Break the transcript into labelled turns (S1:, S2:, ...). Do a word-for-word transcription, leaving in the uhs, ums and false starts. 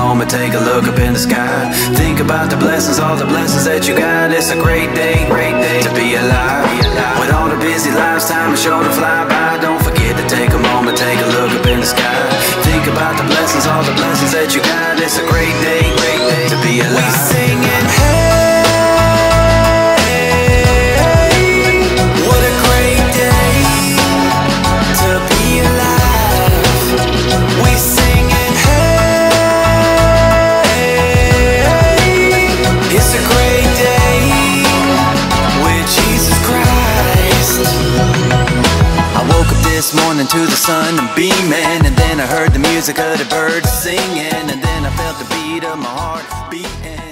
S1: moment, take a look up in the sky. Think about the blessings, all the blessings that you got. It's a great day, great day to be alive. With all the busy lives, time is sure to fly by. Don't forget to take a moment, take a look up in the sky. Think about the blessings, all the blessings that you got. It's a great day, great day to be alive. We singing, hey, what a great day to be alive. We singing, hey, it's a great day with Jesus Christ. I woke up this morning to the sun and beaming, and then I heard the music of the birds singing, and then I felt the beat of my heart beating.